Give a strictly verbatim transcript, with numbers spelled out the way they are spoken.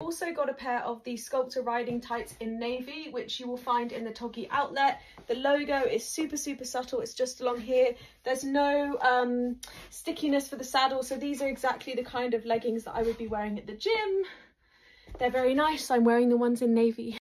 also got a pair of the Sculptor riding tights in navy, which you will find in the Toggi outlet. The logo is super, super subtle. It's just along here. There's no um, stickiness for the saddle. So these are exactly the kind of leggings that I would be wearing at the gym. They're very nice. I'm wearing the ones in navy.